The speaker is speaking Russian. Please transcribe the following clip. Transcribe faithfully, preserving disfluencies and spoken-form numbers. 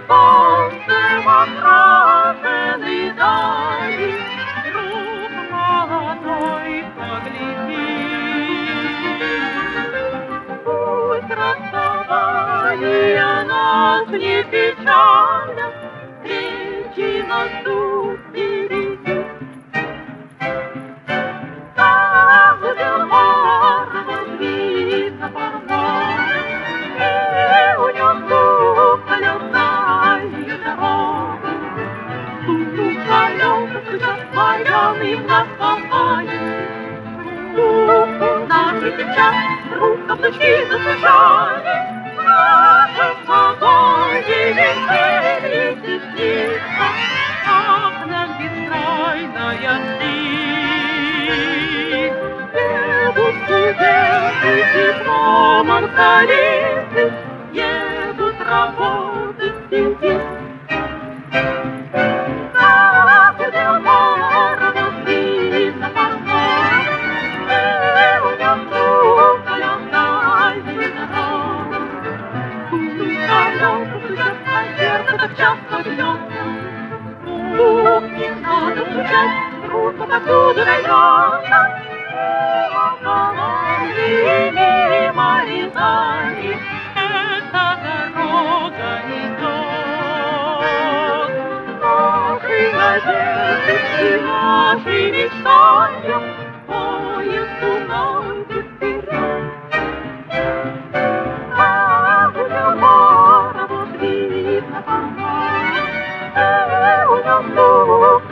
солнцем окрашены дали, друг молодой, погляди. Пусть расставания нас не печалят, встречи нас тут впереди. Там, где барва видно формат, и унесу колесную дорогу. Тут колеса стучат славяным на свободе. Наши сейчас рук каблучки застучали, в нашем вагоне веселье теснится, ах, нам бескрайная стиль. Едут студенты дипломом столицы, едут работать здесь. Там, где барва видно формат, и унесу колесную дорогу. Колеса стучат, а сердце так часто бьется. Ух, не надо стучать, рука повсюду найдется. Мимо Рязани эта дорога идет. Наши надежды и наши мечтания поезд уносит вперед. Там, где барва видно формат, и унесу